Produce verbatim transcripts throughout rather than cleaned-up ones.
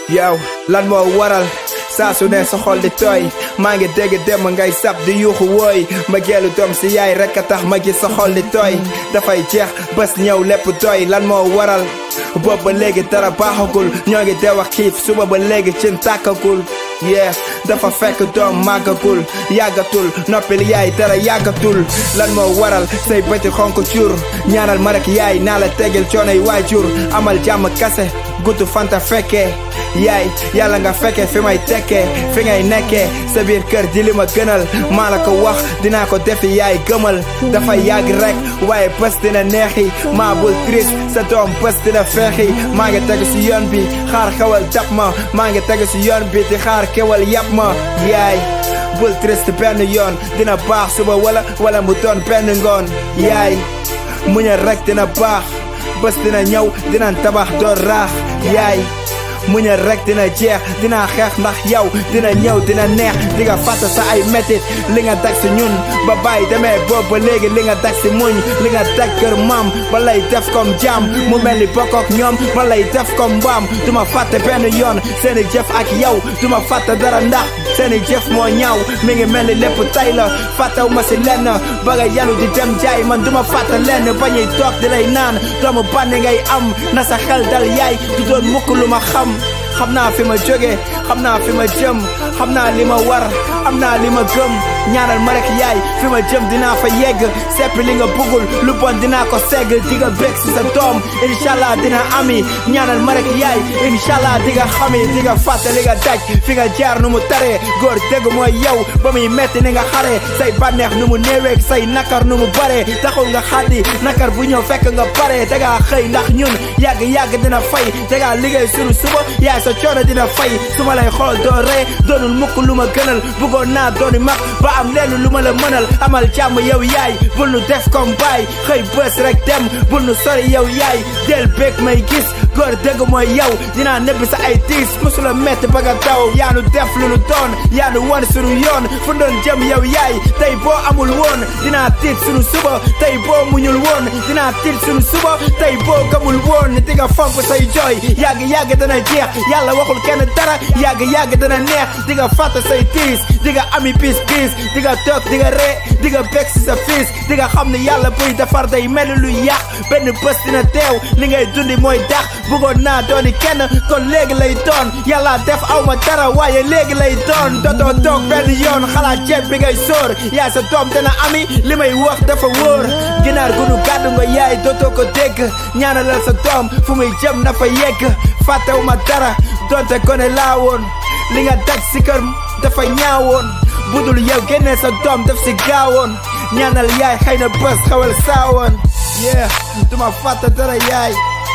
yow lan moo waral saa su ne sa xol di tooy maa ngi dégg dem ngay sab di yuuxu wooy ma geelu doom si yaay rek a tax ma gis sa xol di tooy dafay jeex bés ñëw lépp tooy lan moo waral boobu ba léegi dara baaxagul ñoo ngi deew a xiif suba ba léegi cin tàkkagul yeah dafa fekk doom màggagul yàggatul noppil yaay dara yàggatul lan moo waral say bëti xonk cur ñaanal ma rek yaay naa la tegel coonoy waajur amal jàmm kase gudd fanta fekkee yaay yàlla nga fekkee fi may tekkee fi ngay nekkee sa biir kër di li ma gënal maa la ko wax dinaa ko defi yaay gëmal dafay yàgg rek waaye bés dina neexi maa bul triste sa doom bés dina feexi maa ngi tegu si yoon bi xaar xewal dab ma maa ngi tegu si yoon bi di xaar kewal yàpp ma yaay bul triste benn yoon dina baax suba wala wala mu doon benn ngoon yaay muñal rek dina baax bés dina ñëw dina tabax doon raax yaay muñal rek dina jeex dina xeex ndax yow dina ñëw dina neex di nga fàtte sa ay métit li nga dag si ñun ba bàyyi demee boobu ba léegi li nga dag si muñ li nga dag kër maam ba lay def comme jaam mu mel ni bokk ak ñoom ba lay def comme mbaam duma fàtte benn yoon seeni jëf ak yow duma fàtte dara ndax seeni jëf moo ñaaw mi ngi mel ni lépp tay la fàttew ma si lenn ba nga yanu di dem jaay man duma fàtte lenn ba ñuy toog di lay naan doomu bànni ngay am na sa xel dal yaay du doon mukk lu ma xam xam naa fi ma jóge xam naa fi ma jëm xam naa li ma war am naa li ma gëm ñaanal ma rek yaay fi ma jëm dinaa fa yegg seppi li nga bëggul lu bon dinaa ko segg di nga bég si sa doom inshallah dina ami ñaanal ma rek yaay inshallah di nga xami di nga fàtte li nga daj fi nga jaar nu mu taree góor dëgg mooy yow ba muy metti ni nga xare say bànneex nu mu néeweeg say nakar nu mu bare taxul nga xaddi nakar bu ñëw fekk nga pare dangaa xëy ndax ñun yàgg-yàgg dina fay dangaa liggéey sunu suba yaay sa coono dina fay su ma lay xool doo ree doonul mukk lu ma gënal bëggoon naa dooni mag ba am lenn lu ma la mënal amal jàmm yow yaay bul nu def comme baay xëy bës rek dem bul nu sori yow yaay del beeg may gis góor dëgg mooy yow dinaa nebbi sa ay tiis musula metti ba nga daw yaa nu def lu nu doon yaa nu wan sunu yoon fu doon jëm yow yaay tey boo amul woon dinaa tiit sunu suba tey boo muñul woon dinaa tiit sunu suba tey boo gëmul woon di nga fonk say jooy yàgg yàgg dana jeex yàlla waxul kenn dara yàgg yàgg dana neex di nga fàtte say tiis di nga ami piis piis di nga toog di nga ree di nga bég si sa fiis di nga xam ne yàlla buy defar day mel lu yàq benn bés dina teew li ngay dundi mooy dax bëggoon naa dooni kenn kon léegi lay doon yàlla def aw ma dara waaye léegi lay doon dootoo toog benn yoon xalaat ceeb bi ngay sóor yaay sa doom dana ami li may wax dafa wóor ginaar gu nu gàddu nga yaay dootoo ko dégg ñaanalal sa doom fu muy jëm na fa yegg fàttewu ma dara donte gone laa woon li nga daj si kër dafa ñaawoon budul yow génnee sa doom def si gaawoon ñaanal yaay xëy na bés xawal saawoon yeah duma fàtte dara yaay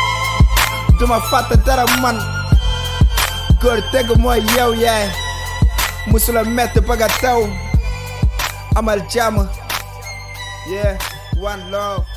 duma fàtte dara man góor teg mooy yow yaay musula mett ba nga taw amal jàmm yeah one love